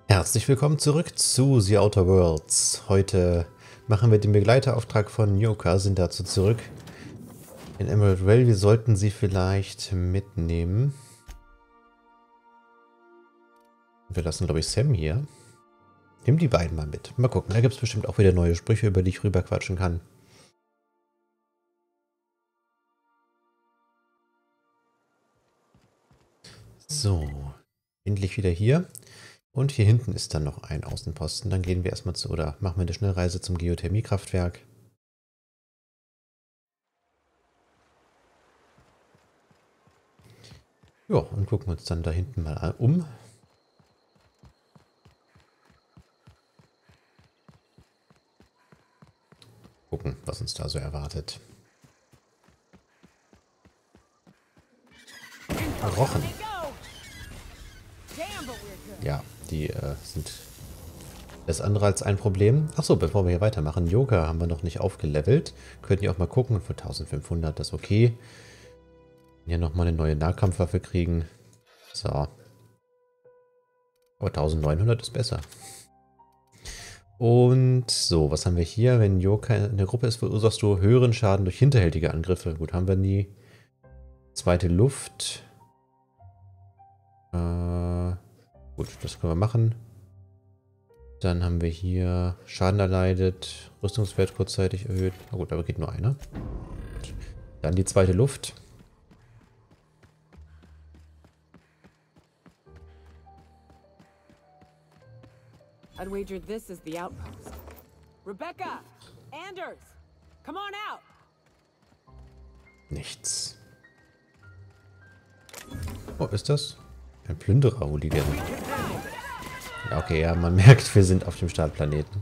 Herzlich willkommen zurück zu The Outer Worlds. Heute machen wir den Begleiterauftrag von Nyoka, sind dazu zurück in Emerald Vale. Wir sollten sie vielleicht mitnehmen. Wir lassen, glaube ich, Sam hier. Nimm die beiden mal mit. Mal gucken, da gibt es bestimmt auch wieder neue Sprüche, über die ich rüberquatschen kann. So, endlich wieder hier. Und hier hinten ist dann noch ein Außenposten. Dann gehen wir erstmal zu, oder machen wir eine Schnellreise zum Geothermiekraftwerk. Ja, und gucken uns dann da hinten mal um. Gucken, was uns da so erwartet. Rochen. Ja, die sind alles andere als ein Problem. Achso, bevor wir hier weitermachen, Yoga haben wir noch nicht aufgelevelt. Könnten ja auch mal gucken, für 1500 das ist okay. Hier nochmal eine neue Nahkampfwaffe kriegen. So. Aber 1900 ist besser. Und so, was haben wir hier? Wenn Yoka in der Gruppe ist, verursachst du höheren Schaden durch hinterhältige Angriffe. Gut, haben wir nie. Zweite Luft. Gut, das können wir machen. Dann haben wir hier Schaden erleidet, Rüstungswert kurzzeitig erhöht. Na gut, aber geht nur einer. Dann die zweite Luft. I'd wager this is the outpost. Rebecca! Anders! Come on out! Nichts. Oh, ist das? Ein Plünderer-Hooligan. Ja, okay, ja, man merkt, wir sind auf dem Startplaneten.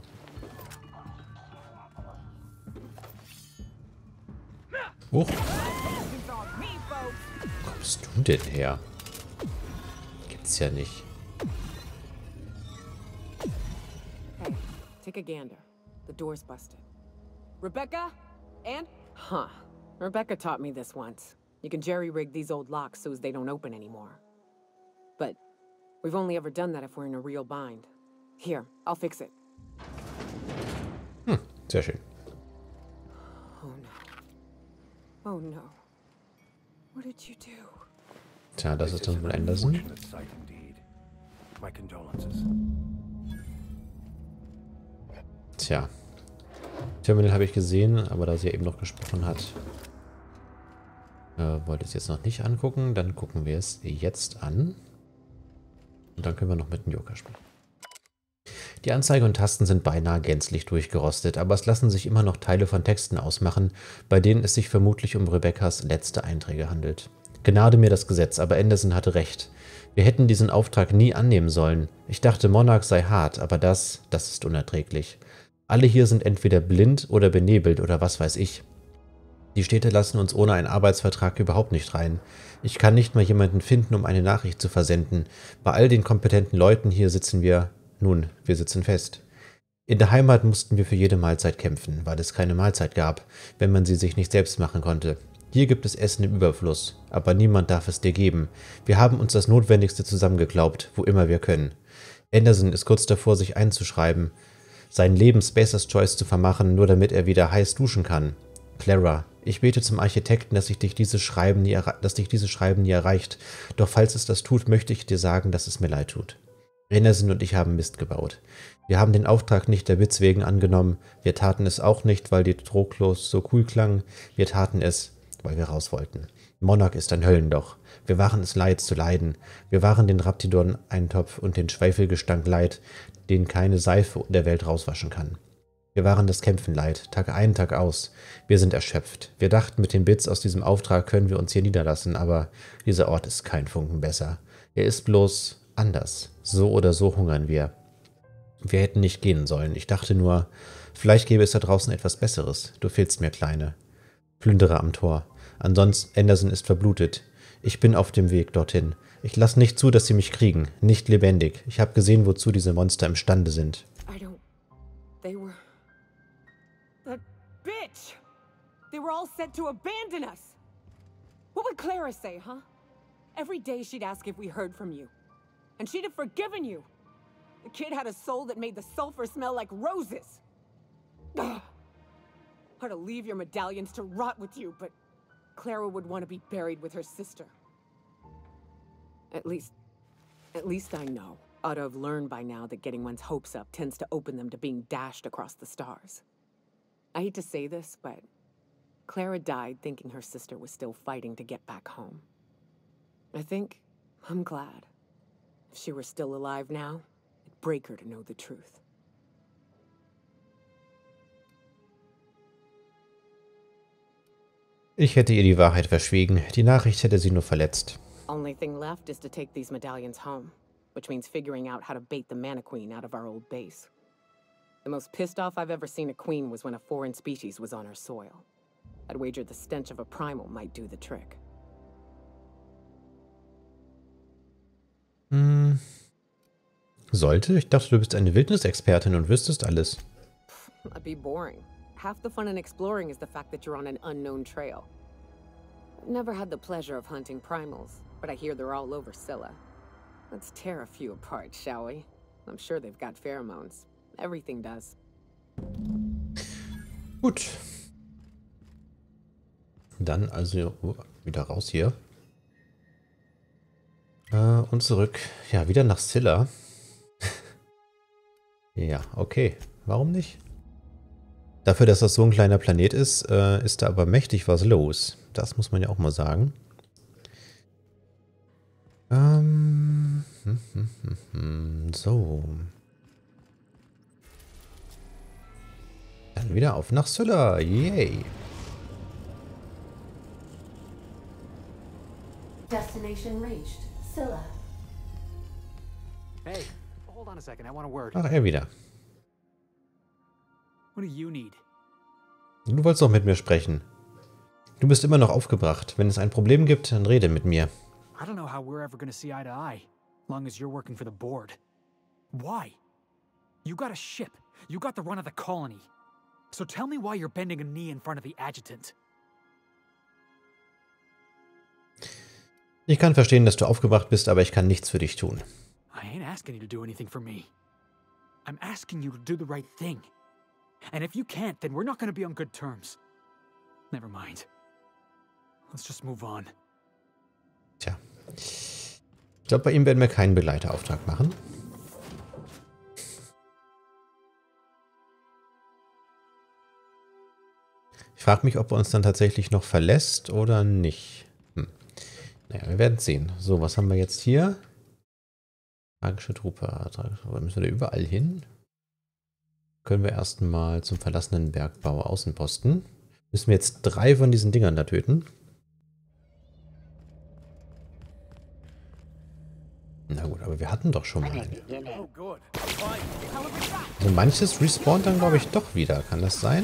Huch. Wo kommst du denn her? Gibt's ja nicht. Hey, take a gander. The door's busted. Rebecca? And? Huh. Rebecca taught me this once. You can jerry-rig these old locks so as they don't open anymore. But we've only ever done that if we're in a real bind. Here, I'll fix it. Sehr schön. Oh no. Oh no. What did you do? Tja, das ist dann wohl Anderson. My condolences. Tja. Terminal habe ich gesehen, aber da sie ja eben noch gesprochen hat, wollte ich es jetzt noch nicht angucken. Dann gucken wir es jetzt an. Und dann können wir noch mit dem Yoka sprechen. Die Anzeige und Tasten sind beinahe gänzlich durchgerostet, aber es lassen sich immer noch Teile von Texten ausmachen, bei denen es sich vermutlich um Rebecca's letzte Einträge handelt. Gnade mir das Gesetz, aber Anderson hatte recht. Wir hätten diesen Auftrag nie annehmen sollen. Ich dachte, Monarch sei hart, aber das ist unerträglich. Alle hier sind entweder blind oder benebelt oder was weiß ich. Die Städte lassen uns ohne einen Arbeitsvertrag überhaupt nicht rein. Ich kann nicht mal jemanden finden, um eine Nachricht zu versenden. Bei all den kompetenten Leuten hier sitzen wir sitzen fest. In der Heimat mussten wir für jede Mahlzeit kämpfen, weil es keine Mahlzeit gab, wenn man sie sich nicht selbst machen konnte. Hier gibt es Essen im Überfluss, aber niemand darf es dir geben. Wir haben uns das Notwendigste zusammengeklaubt, wo immer wir können. Anderson ist kurz davor, sich einzuschreiben, sein Leben Spacer's Choice zu vermachen, nur damit er wieder heiß duschen kann. Clara, ich bete zum Architekten, dass dich dieses Schreiben nie erreicht. Doch falls es das tut, möchte ich dir sagen, dass es mir leid tut. Anderson und ich haben Mist gebaut. Wir haben den Auftrag nicht der Witz wegen angenommen. Wir taten es auch nicht, weil die Troklos so cool klangen. Wir taten es, weil wir raus wollten. Monarch ist ein Höllenloch. Wir waren es leid zu leiden. Wir waren den Raptidon-Eintopf und den Schwefelgestank leid, den keine Seife der Welt rauswaschen kann. Wir waren das Kämpfen leid, Tag ein, Tag aus. Wir sind erschöpft. Wir dachten, mit den Bits aus diesem Auftrag können wir uns hier niederlassen, aber dieser Ort ist kein Funken besser. Er ist bloß anders. So oder so hungern wir. Wir hätten nicht gehen sollen. Ich dachte nur, vielleicht gäbe es da draußen etwas Besseres. Du fehlst mir, Kleine. Plünderer am Tor. Ansonsten, Anderson ist verblutet. Ich bin auf dem Weg dorthin. Ich lasse nicht zu, dass sie mich kriegen. Nicht lebendig. Ich habe gesehen, wozu diese Monster imstande sind. They were... That bitch! They were all set to abandon us! What would Clara say, huh? Every day she'd ask if we heard from you. And she'd have forgiven you. The kid had a soul that made the sulfur smell like roses. Ugh. Or to leave your medallions to rot with you, but Clara would want to be buried with her sister. At least I know. Ought to have learned by now that getting one's hopes up tends to open them to being dashed across the stars. I hate to say this, but Clara died thinking her sister was still fighting to get back home. I'm glad. If she were still alive now, it'd break her to know the truth. Ich hätte ihr die Wahrheit verschwiegen. Die Nachricht hätte sie nur verletzt. Only thing left is to take these medallions home, which means figuring out how to bait the Mantiqueen out of our old base. The most pissed off I've ever seen a queen was when a foreign species was on her soil. I'd wager the stench of a primal might do the trick. Sollte? Ich dachte, du bist eine Wildnisexpertin und wüsstest alles. That'd be boring. Half the fun in exploring is the fact that you're on an unknown trail. I've never had the pleasure of hunting primals, but I hear they're all over Scylla. Let's tear a few apart, shall we? I'm sure they've got pheromones. Everything does. Gut. Dann also wieder raus hier. Und zurück. Ja, wieder nach Scylla. Ja, okay. Warum nicht? Dafür, dass das so ein kleiner Planet ist, ist da aber mächtig was los. Das muss man ja auch mal sagen. So. Dann wieder auf nach Scylla. Yay. Destination reached. Scylla. Hey, hold on a second. I want a word. Ach, er wieder. What do you need? Du wolltest doch mit mir sprechen. Du bist immer noch aufgebracht. Wenn es ein Problem gibt, dann rede mit mir. I don't know how we're ever gonna see eye to eye, long as you're working for the board. Why? You got a ship. You got the run of the colony. So tell me why you're bending a knee in front of the adjutant. Ich kann verstehen, dass du aufgebracht bist, aber ich kann nichts für dich tun. I ain't asking you to do anything for me. I'm asking you to do the right thing. And if you can't, then we're not gonna be on good terms. Never mind. Let's just move on. Tja. Ich glaube, bei ihm werden wir keinen Begleiterauftrag machen. Ich frage mich, ob er uns dann tatsächlich noch verlässt oder nicht. Naja, wir werden sehen. So, was haben wir jetzt hier? Tragische Truppe. Müssen wir da überall hin? Können wir erstmal zum verlassenen Bergbau Außenposten. Müssen wir jetzt 3 von diesen Dingern da töten? Na gut, aber wir hatten doch schon mal einen. Also manches respawnt dann, glaube ich, doch wieder. Kann das sein?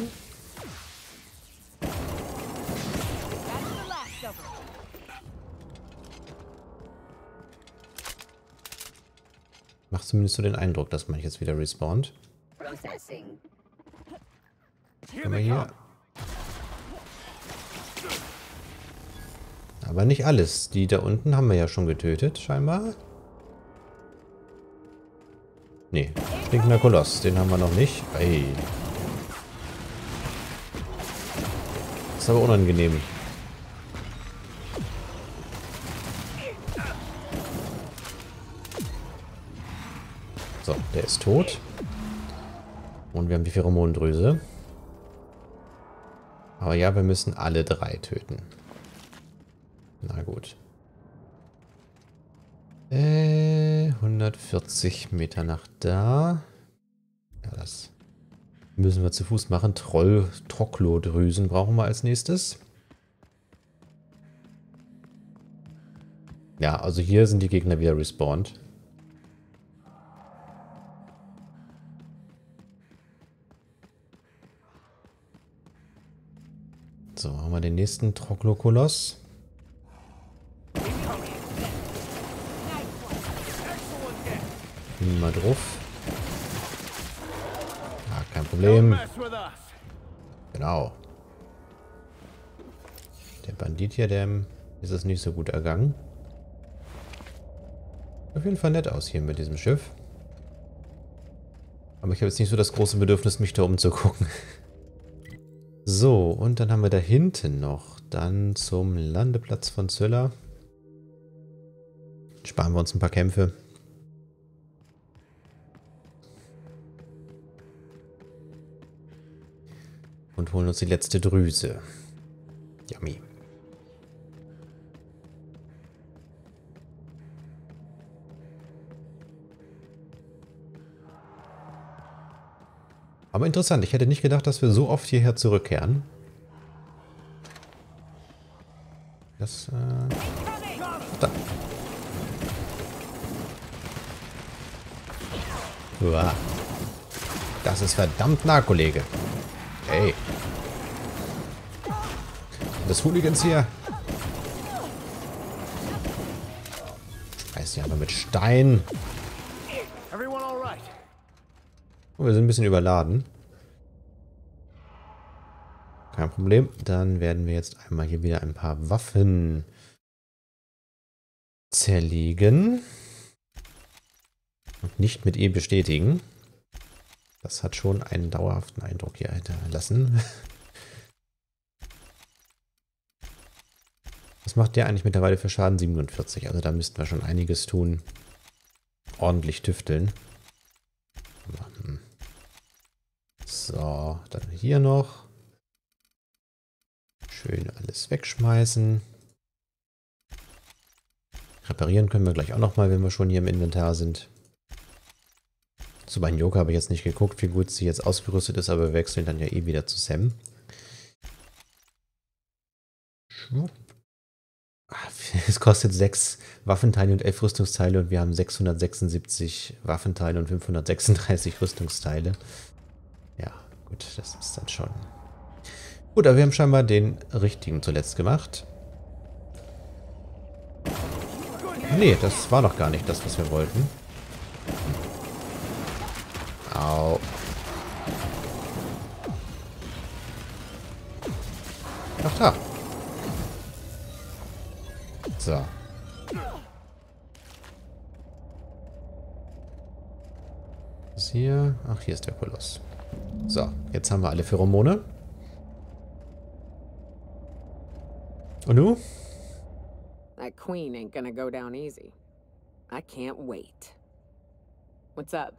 Macht zumindest so den Eindruck, dass man jetzt wieder respawnt. Können wir hier. Aber nicht alles. Die da unten haben wir ja schon getötet, scheinbar. Nee, stinkender Koloss, den haben wir noch nicht. Ey. Das ist aber unangenehm. So, der ist tot. Und wir haben die Pheromonendrüse. Aber ja, wir müssen alle 3 töten. Na gut. 140 Meter nach da. Ja, das müssen wir zu Fuß machen. Troklodrüsen brauchen wir als nächstes. Ja, also hier sind die Gegner wieder respawned. So, haben wir den nächsten Troklokoloss. Mal drauf. Ja, kein Problem. Genau. Der Bandit hier, dem ist es nicht so gut ergangen. Auf jeden Fall nett aus hier mit diesem Schiff. Aber ich habe jetzt nicht so das große Bedürfnis, mich da umzugucken. So, und dann haben wir da hinten noch dann zum Landeplatz von Zilla. Sparen wir uns ein paar Kämpfe. Und holen uns die letzte Drüse. Yummy. Aber interessant, ich hätte nicht gedacht, dass wir so oft hierher zurückkehren. Das, da. Uah. Das ist verdammt nah, Kollege. Hey. Das Hooligans hier. Scheiße, ja, aber mit Stein. Everyone all right? Oh, wir sind ein bisschen überladen. Kein Problem. Dann werden wir jetzt einmal hier wieder ein paar Waffen zerlegen. Und nicht mit E bestätigen. Das hat schon einen dauerhaften Eindruck hier hinterlassen. Was macht der eigentlich mittlerweile für Schaden? 47. Also da müssten wir schon einiges tun. Ordentlich tüfteln. So, dann hier noch. Schön alles wegschmeißen. Reparieren können wir gleich auch nochmal, wenn wir schon hier im Inventar sind. Zu meinem Joker habe ich jetzt nicht geguckt, wie gut sie jetzt ausgerüstet ist, aber wir wechseln dann ja eh wieder zu Sam. Es kostet 6 Waffenteile und 11 Rüstungsteile und wir haben 676 Waffenteile und 536 Rüstungsteile. Ja, gut, das ist dann schon... Gut, aber wir haben scheinbar den richtigen zuletzt gemacht. Nee, das war doch gar nicht das, was wir wollten. Au. Ach da. So. Was ist hier? Ach, hier ist der Koloss. So, jetzt haben wir alle Pheromone. Und du? That queen ain't gonna go down easy. I can't wait. What's up?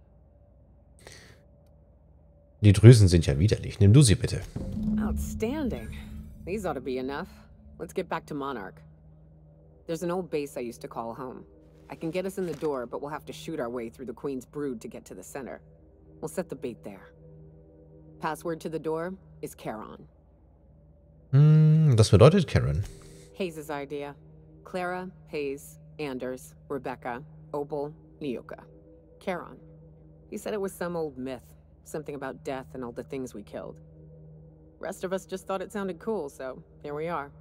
Die Drüsen sind ja widerlich. Nimm du sie bitte. Outstanding. These ought to be enough. Let's get back to Monarch. There's an old base I used to call home. I can get us in the door, but we'll have to shoot our way through the Queen's brood to get to the center. We'll set the bait there. Password to the door is Charon. Das bedeutet Karen. Hayes' idea. Clara, Hayes, Anders, Rebecca, Opal, Nyoka. Charon. He said it was some old myth. Something about death and all the things we killed. Rest of us just thought it sounded cool, so here we are.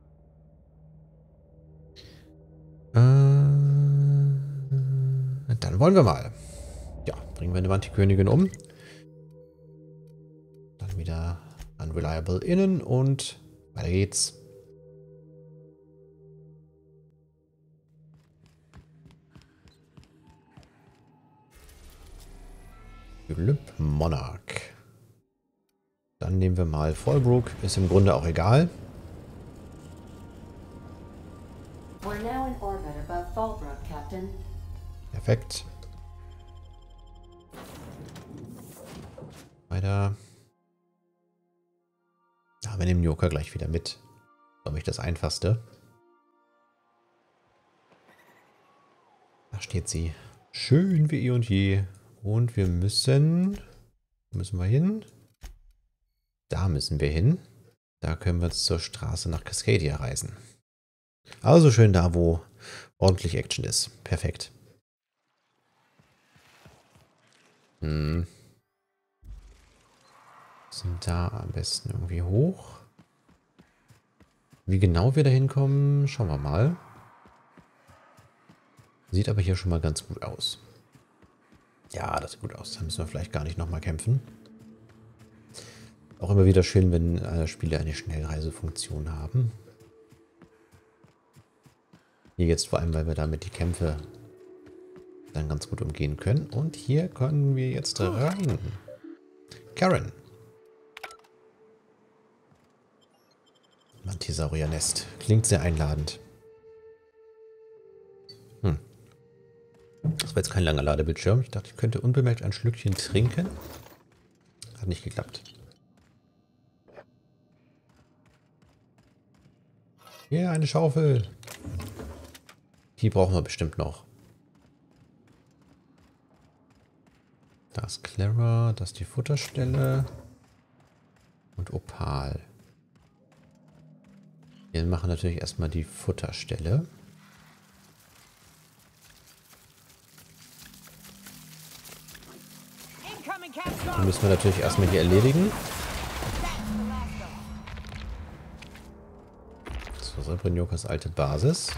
Dann wollen wir mal. Ja, bringen wir eine Antikönigin um. Dann wieder Unreliable innen und weiter geht's. Glück Monarch. Dann nehmen wir mal Fallbrook. Ist im Grunde auch egal. We're now in orbit above Fallbrook, Captain. Perfekt. Weiter. Ja, wir nehmen Joker gleich wieder mit. Glaube ich, das Einfachste. Da steht sie. Schön wie eh und je. Und wir müssen... Wo müssen wir hin? Da müssen wir hin. Da können wir jetzt zur Straße nach Cascadia reisen. Also schön da, wo ordentlich Action ist. Perfekt. Sind da am besten irgendwie hoch. Wie genau wir da hinkommen, schauen wir mal. Sieht aber hier schon mal ganz gut aus. Ja, das sieht gut aus. Da müssen wir vielleicht gar nicht nochmal kämpfen. Auch immer wieder schön, wenn Spiele eine Schnellreisefunktion haben. Hier jetzt vor allem, weil wir damit die Kämpfe dann ganz gut umgehen können. Und hier können wir jetzt rein. Karen. Mantisaurier-Nest. Klingt sehr einladend. Das war jetzt kein langer Ladebildschirm. Ich dachte, ich könnte unbemerkt ein Schlückchen trinken. Hat nicht geklappt. Hier, eine Schaufel. Die brauchen wir bestimmt noch. Da ist Clara, das ist die Futterstelle. Und Opal. Wir machen natürlich erstmal die Futterstelle. Die müssen wir natürlich erstmal hier erledigen. So, Srebrenjokas alte Basis.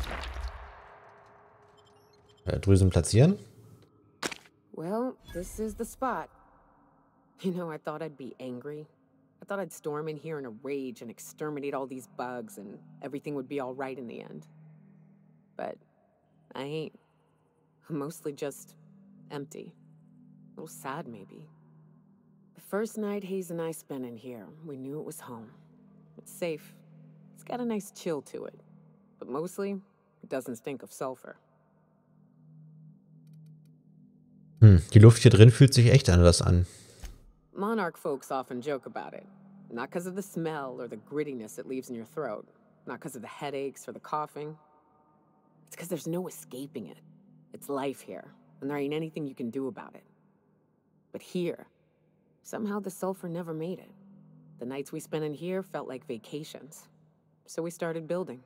Drüsen platzieren. Well, this is the spot. You know, I thought I'd be angry. I thought I'd storm in here in a rage and exterminate all these bugs and everything would be all right in the end. But I ain't. I'm mostly just empty. A little sad, maybe. The first night Hayes and I spent in here, we knew it was home. It's safe. It's got a nice chill to it. But mostly, it doesn't stink of sulfur. Die Luft hier drin fühlt sich echt anders an. Monarch folks often joke about it. Not because of the smell or the grittiness it leaves in your throat. Not because of the headaches or the coughing. It's because there's no escaping it. It's life here, and there ain't anything you can do about it. But here, somehow the sulfur never made it. The nights we spent in here felt like vacations. So we started building.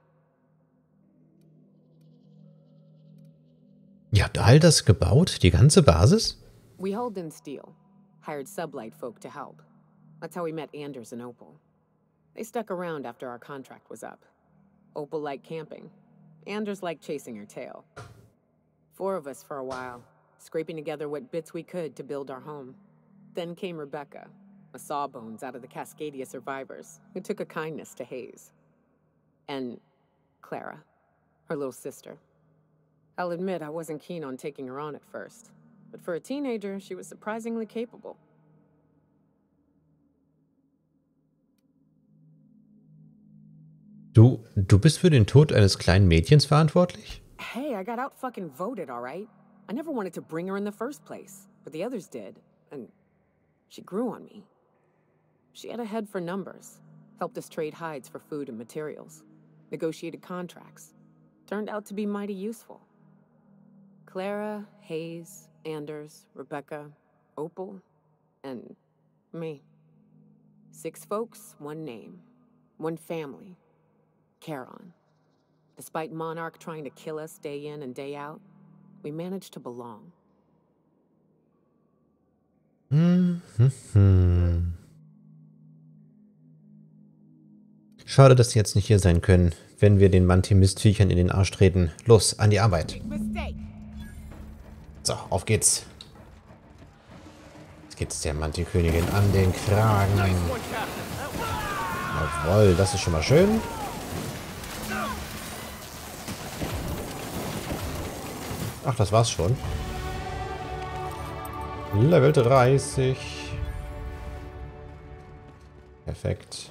Ihr habt all das gebaut? Die ganze Basis? We hauled in steel. Hired sublight folk to help. That's how we met Anders and Opal. They stuck around after our contract was up. Opal liked camping. Anders liked chasing her tail. 4 of us for a while, scraping together what bits we could to build our home. Then came Rebecca, a sawbones out of the Cascadia survivors, who took a kindness to Hayes. And Clara, her little sister. I'll admit I wasn't keen on taking her on at first, but for a teenager, she was surprisingly capable. Du bist für den Tod eines kleinen Mädchens verantwortlich? Hey, I got out fucking voted, all right? I never wanted to bring her in the first place, but the others did, and she grew on me. She had a head for numbers, helped us trade hides for food and materials, negotiated contracts. Turned out to be mighty useful. Clara, Hayes, Anders, Rebecca, Opal, and me. 6 folks, 1 name, 1 family. Charon. Despite Monarch trying to kill us day in and day out, we managed to belong. Schade, dass sie jetzt nicht hier sein können, wenn wir den Manti-Mistviechern in den Arsch treten. Los, an die Arbeit. So, auf geht's. Jetzt geht's der Manti-Königin an den Kragen. Jawohl, das ist schon mal schön. Ach, das war's schon. Level 30. Perfekt.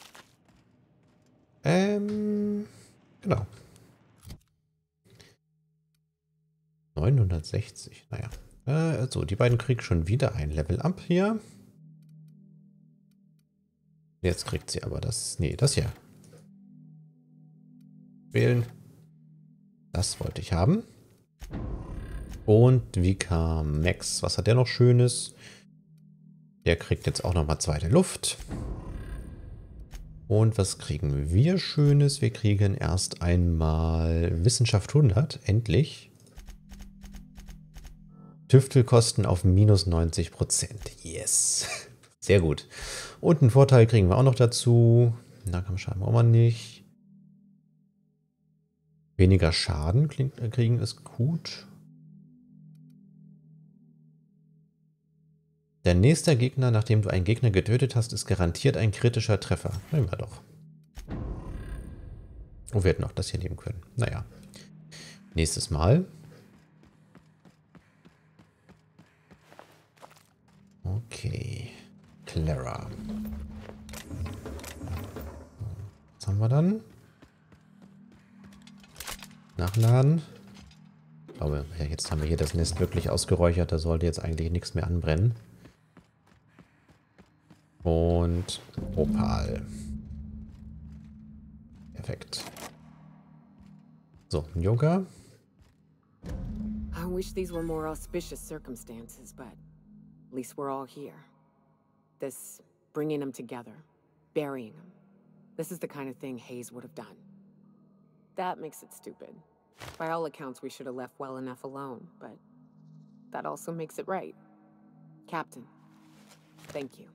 Genau. 960, naja. So, die beiden kriegen schon wieder ein Level Up hier. Jetzt kriegt sie aber das, nee, das hier. Wählen. Das wollte ich haben. Und Vika Max, was hat der noch Schönes? Der kriegt jetzt auch nochmal zweite Luft. Und was kriegen wir Schönes? Wir kriegen erst einmal Wissenschaft 100, endlich. Tüftelkosten auf minus 90%. Yes. Sehr gut. Und einen Vorteil kriegen wir auch noch dazu. Nahkampfschaden brauchen wir nicht. Weniger Schaden kriegen ist gut. Der nächste Gegner, nachdem du einen Gegner getötet hast, ist garantiert ein kritischer Treffer. Nehmen wir doch. Oh, wir hätten auch das hier nehmen können. Naja. Nächstes Mal. Okay. Clara. Was haben wir dann? Nachladen. Ich glaube, ja, jetzt haben wir hier das Nest wirklich ausgeräuchert. Da sollte jetzt eigentlich nichts mehr anbrennen. Und Opal. Perfekt. So, Yoga. I wish these were more auspicious circumstances, but at least we're all here. This bringing them together, burying them. This is the kind of thing Hayes would have done. That makes it stupid. By all accounts, we should have left well enough alone, but that also makes it right. Captain, thank you.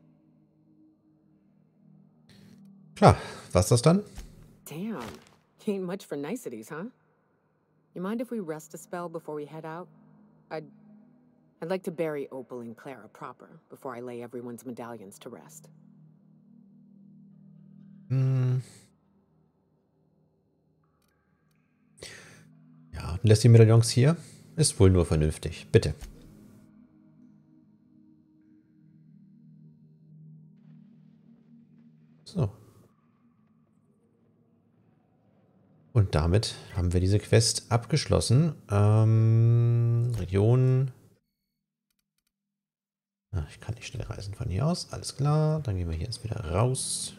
Klar, was das dann? Damn, ain't much for niceties, huh? You mind if we rest a spell before we head out? I'd like to bury Opal and Clara proper before I lay everyone's medallions to rest. Ja, und lässt die Medaillons hier? Ist wohl nur vernünftig. Bitte. So. Und damit haben wir diese Quest abgeschlossen. Region. Ich kann nicht schnell reisen von hier aus. Alles klar. Dann gehen wir hier jetzt wieder raus.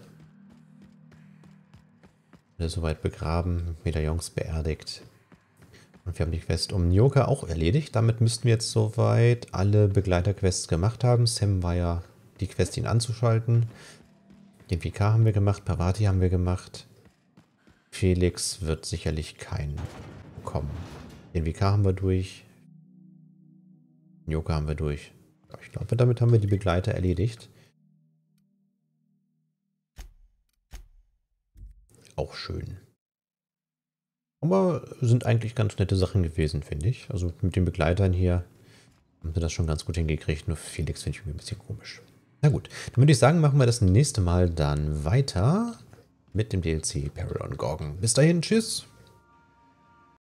Soweit begraben. Medaillons beerdigt. Und wir haben die Quest um Nyoka auch erledigt. Damit müssten wir jetzt soweit alle Begleiterquests gemacht haben. Sam war ja die Quest, ihn anzuschalten. Den VK haben wir gemacht. Parvati haben wir gemacht. Felix wird sicherlich keinen bekommen. Den VK haben wir durch. Nyoka haben wir durch. Ich glaube, damit haben wir die Begleiter erledigt. Auch schön. Aber sind eigentlich ganz nette Sachen gewesen, finde ich. Also mit den Begleitern hier haben sie das schon ganz gut hingekriegt. Nur Felix finde ich irgendwie ein bisschen komisch. Na gut, dann würde ich sagen, machen wir das nächste Mal dann weiter mit dem DLC Peril on Gorgon. Bis dahin, tschüss!